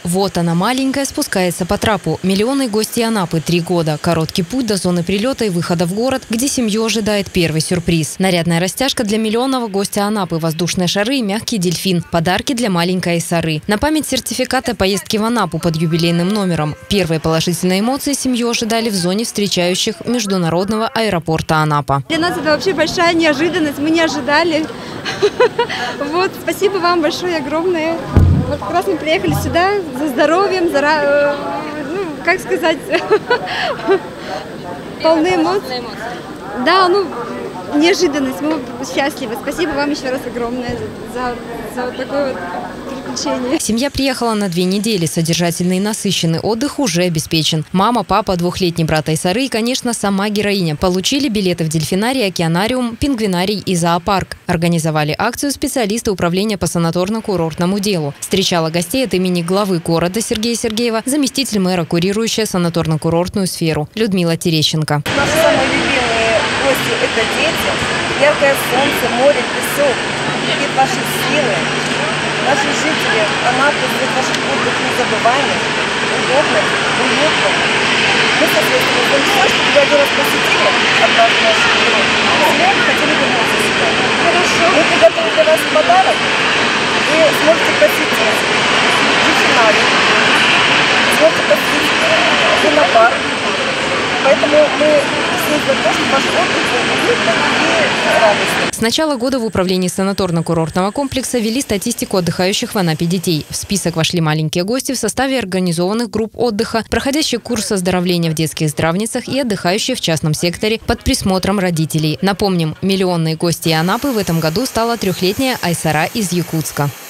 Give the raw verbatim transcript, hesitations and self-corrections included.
Вот она, маленькая, спускается по трапу. Миллионы гости Анапы. Три года. Короткий путь до зоны прилета и выхода в город, где семью ожидает первый сюрприз. Нарядная растяжка для миллионного гостя Анапы, воздушные шары и мягкий дельфин. Подарки для маленькой Айсары. На память сертификата поездки в Анапу под юбилейным номером. Первые положительные эмоции семью ожидали в зоне встречающих международного аэропорта Анапа. Для нас это вообще большая неожиданность. Мы не ожидали. Вот, спасибо вам большое, огромное. Вот как раз мы приехали сюда за здоровьем, за, ну, как сказать, полные эмоций. Да, ну, неожиданность, мы счастливы. Спасибо вам еще раз огромное за, за вот такое вот приключение. Семья приехала на две недели. Содержательный и насыщенный отдых уже обеспечен. Мама, папа, двухлетний брат Айсары и, конечно, сама героиня получили билеты в дельфинарий, океанариум, пингвинарий и зоопарк. Организовали акцию специалисты управления по санаторно-курортному делу. Встречала гостей от имени главы города Сергея Сергеева заместитель мэра, курирующая санаторно-курортную сферу Людмила Терещенко. Наши самые любимые гости – это дети. Яркое солнце, море, песок. Видит ваши силы. Наши жители Анапы сделают ваш отдых незабываемым, удобным, уютным. Мы, соответственно, сделаем все, чтобы вы один раз посетили однажды нашу игру. Сегодня хотели вернуться сюда. Хорошо. Мы приготовили для вас подарок. Вы сможете посетить дельфинарий, сможете посетить лунопарк. Поэтому мы все за то, чтобы ваш отдых был уютным и радостным. С начала года в управлении санаторно-курортного комплекса вели статистику отдыхающих в Анапе детей. В список вошли маленькие гости в составе организованных групп отдыха, проходящие курс оздоровления в детских здравницах и отдыхающие в частном секторе под присмотром родителей. Напомним, миллионной гостьей Анапы в этом году стала трехлетняя Айсара из Якутска.